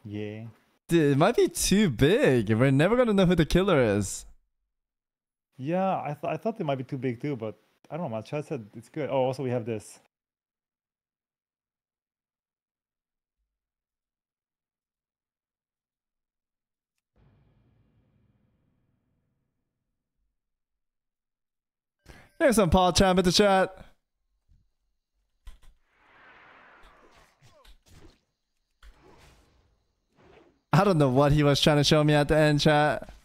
Yeah. Dude, it might be too big. We're never gonna know who the killer is. Yeah, I thought they might be too big too, but I don't know. My chat said it's good. Oh, also we have this. Here's some Paul Champ in the chat. I don't know what he was trying to show me at the end, chat.